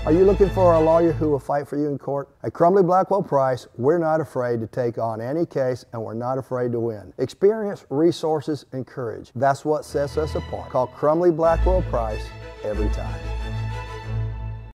Are you looking for a lawyer who will fight for you in court? At Crumbley-Blackwell-Price, we're not afraid to take on any case, and we're not afraid to win. Experience, resources, and courage. That's what sets us apart. Call Crumbley-Blackwell-Price every time.